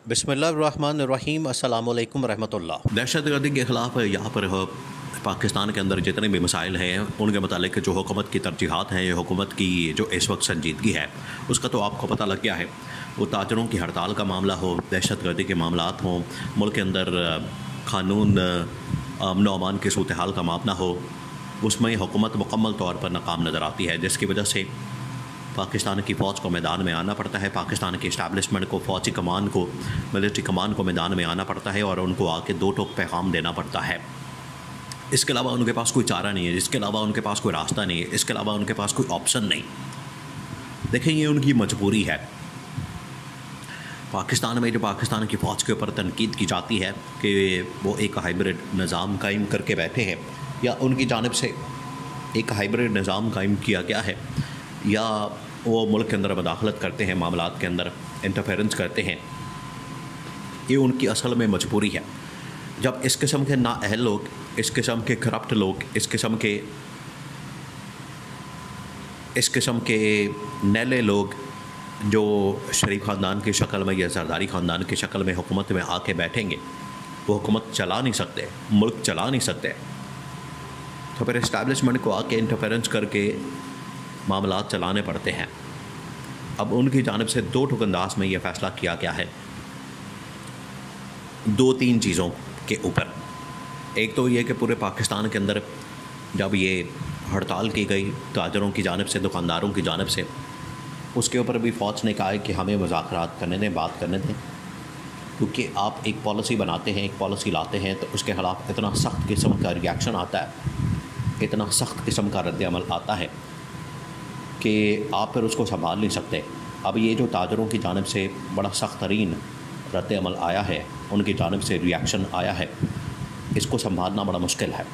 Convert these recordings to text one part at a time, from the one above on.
बिस्मिल्लाहिर्रहमानिर्रहीम अस्सलाम वालेकुम रहमतुल्लाह। दहशतगर्दी के ख़िलाफ़ यहाँ पर पाकिस्तान के अंदर जितने भी मसाइल हैं उनके मतलब जो हुकूमत की तरजीहात हैं, ये हुकूमत की जो इस वक्त संजीदगी है उसका तो आपको पता लग गया है। वो ताजरों की हड़ताल का मामला हो, दहशतगर्दी के मामलात हों, मुल्क के अंदर कानून अमन व अमान के सूरत हाल का मामला हो, उसमें हुकूमत मुकम्मल तौर पर नाकाम नज़र आती है, जिसकी वजह से पाकिस्तान की फ़ौज को मैदान में आना पड़ता है, पाकिस्तान की इस्टेब्लिशमेंट को, फ़ौजी कमान को, मिलिट्री कमान को मैदान में आना पड़ता है और उनको आके दो टोक पैगाम देना पड़ता है। इसके अलावा उनके पास कोई चारा नहीं है, इसके अलावा उनके पास कोई रास्ता नहीं है, इसके अलावा उनके पास कोई ऑप्शन नहीं। देखें, ये उनकी मजबूरी है। पाकिस्तान में जो पाकिस्तान की फ़ौज के ऊपर तनकीद की जाती है कि वो एक हाइब्रिड निज़ाम कायम करके बैठे हैं, या उनकी जानिब से एक हाइब्रिड निज़ाम कायम किया गया है, या वो मुल्क के अंदर मदाखलत करते हैं, मामलात के अंदर इंटरफेरेंस करते हैं, ये उनकी असल में मजबूरी है। जब इस किस्म के नाअहल लोग, इस किस्म के करप्ट लोग, इस किस्म के नैले लोग जो शरीफ ख़ानदान की शक्ल में या जरदारी ख़ानदान की शक्ल में हुकूमत में आके बैठेंगे, वो हुकूमत चला नहीं सकते, मुल्क चला नहीं सकते, तो फिर इस्टेब्लिशमेंट को आके इंटरफेरेंस करके मामलात चलाने पड़ते हैं। अब उनकी जानिब से दो टुक अंदाज में यह फ़ैसला किया गया है दो तीन चीज़ों के ऊपर। एक तो ये कि पूरे पाकिस्तान के अंदर जब ये हड़ताल की गई ताजरों की जानिब से, दुकानदारों की जानिब से, उसके ऊपर भी फ़ौज ने कहा है कि हमें मुज़ाकरात करने दें, बात करने दें, क्योंकि आप एक पॉलिसी बनाते हैं, एक पॉलिसी लाते हैं तो उसके ख़िलाफ़ इतना सख्त किस्म का रिएक्शन आता है, इतना सख्त किस्म का रद्द-ए-अमल आता है कि आप फिर उसको संभाल नहीं सकते। अब ये जो ताजरों की जानिब से बड़ा सख्त तरीन रद्द-ए-अमल आया है, उनकी जानिब से रिएक्शन आया है, इसको संभालना बड़ा मुश्किल है,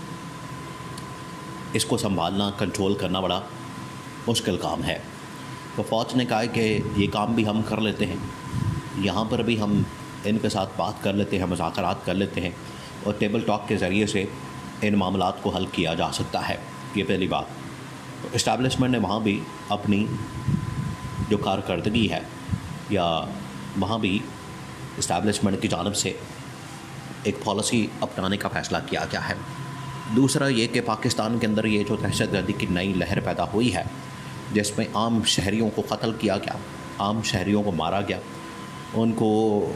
इसको संभालना, कंट्रोल करना बड़ा मुश्किल काम है। तो फ़ौज ने कहा है कि ये काम भी हम कर लेते हैं, यहाँ पर भी हम इनके साथ बात कर लेते हैं, मुज़ाकरात कर लेते हैं और टेबल टॉक के ज़रिए से इन मामलात को हल किया जा सकता है। ये पहली बात। तो इस्टेब्लिशमेंट ने वहाँ भी अपनी जो कारकर्दगी है, या वहाँ भी इस्टेब्लिशमेंट की जानिब से एक पॉलिसी अपनाने का फ़ैसला किया गया है। दूसरा ये कि पाकिस्तान के अंदर ये जो दहशतगर्दी की नई लहर पैदा हुई है, जिसमें आम शहरियों को कत्ल किया गया, आम शहरियों को मारा गया, उनको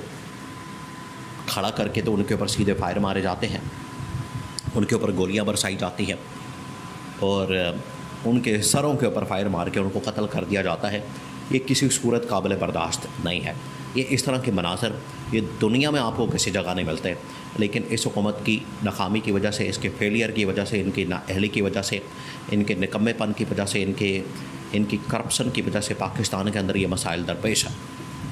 खड़ा करके तो उनके ऊपर सीधे फायर मारे जाते हैं, उनके ऊपर गोलियां बरसाई जाती हैं और उनके सरों के ऊपर फायर मार के उनको कत्ल कर दिया जाता है, ये किसी सूरत काबिल बर्दाश्त नहीं है। ये इस तरह के मनाज़र ये दुनिया में आपको किसी जगह नहीं मिलते, लेकिन इस हुकूमत की नाकामी की वजह से, इसके फेलियर की वजह से, इनकी नाअहली की वजह से, इनके निकम्मेपन की वजह से, इनकी करप्शन की वजह से पाकिस्तान के अंदर ये मसाइल दरपेश है।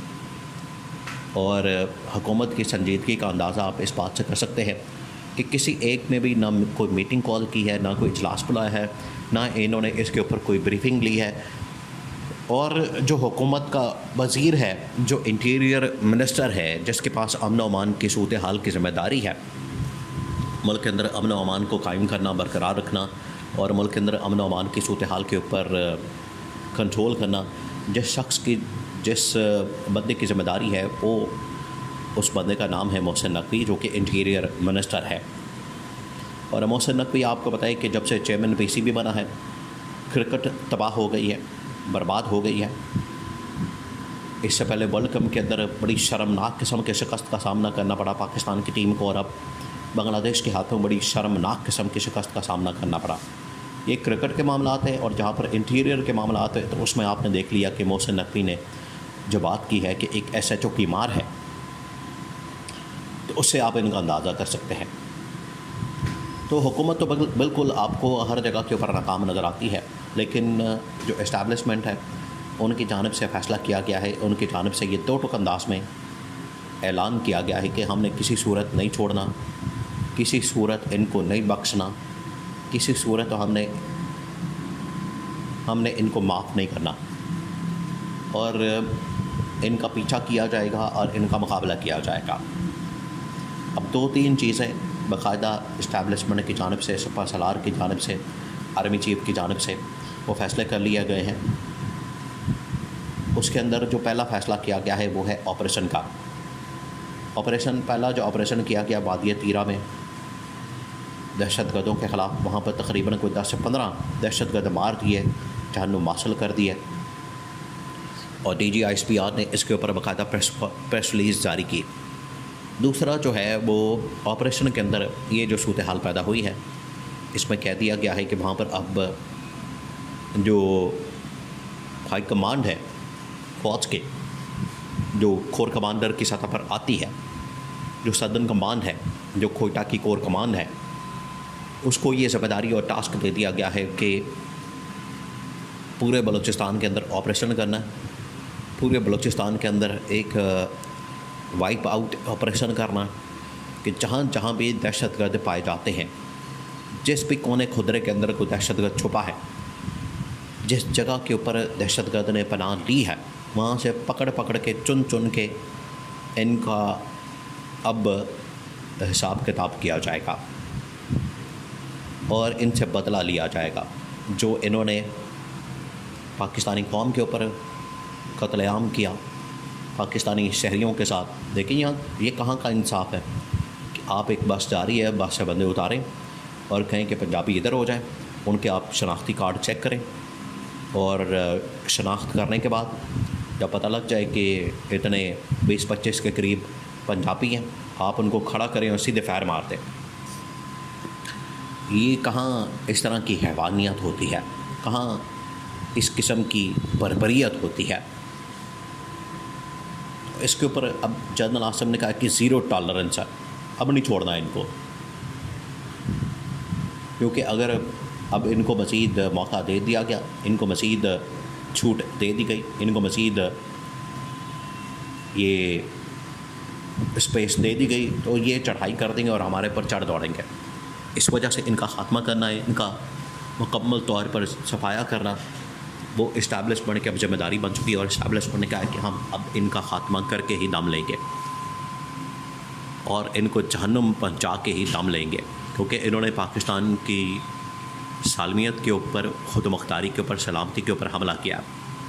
और हुकूमत की संजीदगी का अंदाज़ा आप इस बात से कर सकते हैं कि किसी एक ने भी ना कोई मीटिंग कॉल की है, ना कोई इजलास बुलाया है, ना इन्होंने इसके ऊपर कोई ब्रीफिंग ली है। और जो हुकूमत का वज़ीर है, जो इंटीरियर मिनिस्टर है, जिसके पास अमन व अमान की सूरत हाल की ज़िम्मेदारी है, मुल्क के अंदर अमन व अमान को कायम करना, बरकरार रखना और मुल्क के अंदर अमन व अमान की सूरत हाल के ऊपर कंट्रोल करना, जिस बंदे की ज़िम्मेदारी है, वो उस बंदे का नाम है मोहसिन नकवी, जो कि इंटीरियर मिनिस्टर है। और मोहसिन नकवी आपको पता है कि जब से चेयरमैन पीसीबी बना है, क्रिकेट तबाह हो गई है, बर्बाद हो गई है। इससे पहले वर्ल्ड कप के अंदर बड़ी शर्मनाक किस्म के शिकस्त का सामना करना पड़ा पाकिस्तान की टीम को, और अब बांग्लादेश के हाथों बड़ी शर्मनाक किस्म की शिकस्त का सामना करना पड़ा। ये क्रिकेट के मामलात हैं, और जहाँ पर इंटीरियर के मामलात हैं तो उसमें आपने देख लिया कि मोहसिन नकवी ने जो बात की है कि एक SHO की मार है, तो उससे आप इनका अंदाज़ा कर सकते हैं। तो हुकूमत तो बिल्कुल आपको हर जगह के ऊपर नाकाम नज़र आती है, लेकिन जो इस्टेब्लिशमेंट है उनकी जानिब से फ़ैसला किया गया है, उनकी जानिब से ये दो टुक अंदाज में ऐलान किया गया है कि हमने किसी सूरत नहीं छोड़ना, किसी सूरत इनको नहीं बख्शना, किसी सूरत हमने इनको माफ़ नहीं करना, और इनका पीछा किया जाएगा और इनका मुकाबला किया जाएगा। अब दो तीन चीज़ें बाकायदा इस्टेब्लिशमेंट की जानिब से, सुपा सलार की जानिब से, आर्मी चीफ की जानिब से वो फ़ैसले कर लिए गए हैं। उसके अंदर जो पहला फ़ैसला किया गया है वो है ऑपरेशन का, ऑपरेशन पहला जो ऑपरेशन किया गया वादी तीरा में दहशतगर्दों के ख़िलाफ़, वहाँ पर तकरीबन कोई 10 से 15 दहशतगर्द मार दिए, जहन्नुम हासिल कर दिए। और DGISPR ने इसके ऊपर बाकायदा प्रेस रिलीज़ जारी की। दूसरा जो है वो ऑपरेशन के अंदर ये जो सूरत हाल पैदा हुई है, इसमें कह दिया गया है कि वहाँ पर अब जो हाई कमांड है फ़ौज के, जो कोर कमांडर की सतह पर आती है, जो सदर्न कमांड है, जो कोयटा की कोर कमांड है, उसको ये ज़िम्मेदारी और टास्क दे दिया गया है कि पूरे बलूचिस्तान के अंदर ऑपरेशन करना, पूरे बलूचिस्तान के अंदर एक वाइप आउट ऑपरेशन करना, कि जहाँ जहाँ भी दहशतगर्द पाए जाते हैं, जिस भी कोने खुदरे के अंदर कोई दहशतगर्द छुपा है, जिस जगह के ऊपर दहशतगर्द ने पनाह ली है, वहाँ से पकड़ पकड़ के चुन चुन के इनका अब हिसाब किताब किया जाएगा और इनसे बदला लिया जाएगा। जो इन्होंने पाकिस्तानी कौम के ऊपर कत्लेआम किया पाकिस्तानी शहरियों के साथ, देखिए यहाँ ये कहाँ का इंसाफ है कि आप एक बस जा रही है, बस से बंदे उतारें और कहें कि पंजाबी इधर हो जाएं, उनके आप शनाख्ती कार्ड चेक करें और शनाख्त करने के बाद जब पता लग जाए कि इतने 20-25 के करीब पंजाबी हैं, आप उनको खड़ा करें और सीधे फायर मार दें। ये कहाँ इस तरह की हैवानियत होती है, कहाँ इस किस्म की बर्बरियत होती है। इसके ऊपर अब जनरल आसिम ने कहा कि ज़ीरो टॉलरेंस है, अब नहीं छोड़ना है इनको, क्योंकि अगर अब इनको मज़ीद मौका दे दिया गया, इनको मज़ीद छूट दे दी गई, इनको मज़ीद ये स्पेस दे दी गई, तो ये चढ़ाई कर देंगे और हमारे पर चढ़ दौड़ेंगे। इस वजह से इनका ख़ात्मा करना है, इनका मुकम्मल तौर पर सफाया करना वो इस्टेब्लिशमेंट की अब जिम्मेदारी बन चुकी है। और इस्टेब्लिशमेंट ने कहा है कि हम अब इनका ख़ात्मा करके ही दम लेंगे और इनको जहन्नुम पहुँचा के ही दम लेंगे, क्योंकि इन्होंने पाकिस्तान की सालमियत के ऊपर, खुद मुख्तारी के ऊपर, सलामती के ऊपर हमला किया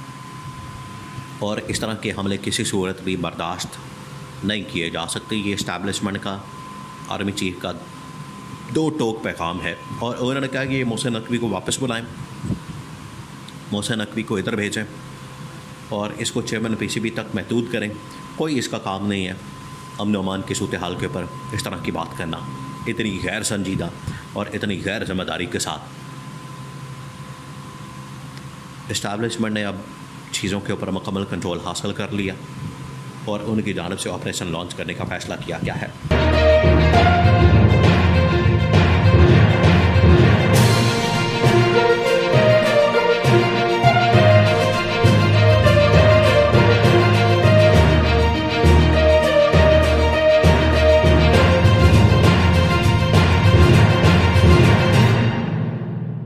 और इस तरह के हमले किसी सूरत भी बर्दाश्त नहीं किए जा सकते। ये इस्टेब्लिशमेंट का, आर्मी चीफ का दो टोक पैगाम है। और उन्होंने कहा कि ये मोहसिन नकवी को वापस बुलाएं, मोहसिन नकवी को इधर भेजें और इसको चेयरमैन PCB तक महदूद करें। कोई इसका काम नहीं है अमन अमान की सूरत हाल के ऊपर इस तरह की बात करना, इतनी गैर संजीदा और इतनी गैर जिम्मेदारी के साथ। इस्टेब्लिशमेंट ने अब चीज़ों के ऊपर मुकम्मल कंट्रोल हासिल कर लिया और उनकी जानिब से ऑपरेशन लॉन्च करने का फ़ैसला किया गया है।